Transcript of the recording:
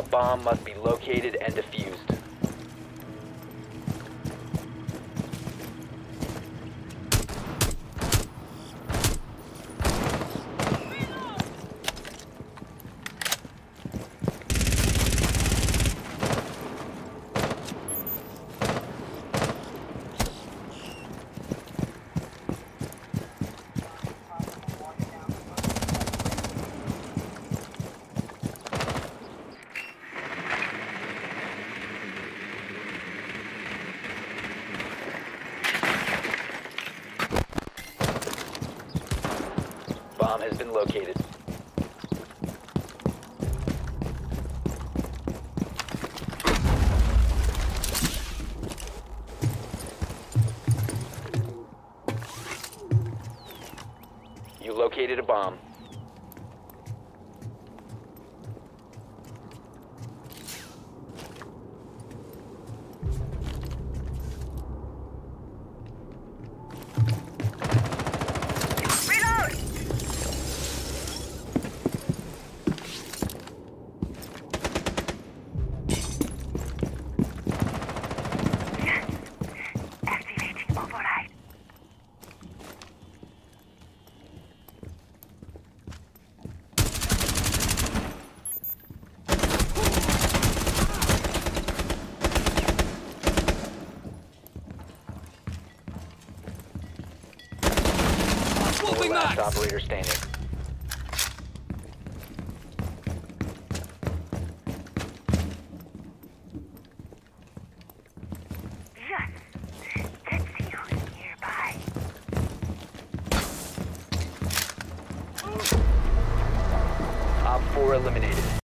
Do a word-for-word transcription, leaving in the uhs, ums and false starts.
bomb must be located and defused. Bomb has been located. You located a bomb. Last operator standing. Yes. Let's see who's nearby. Op four eliminated.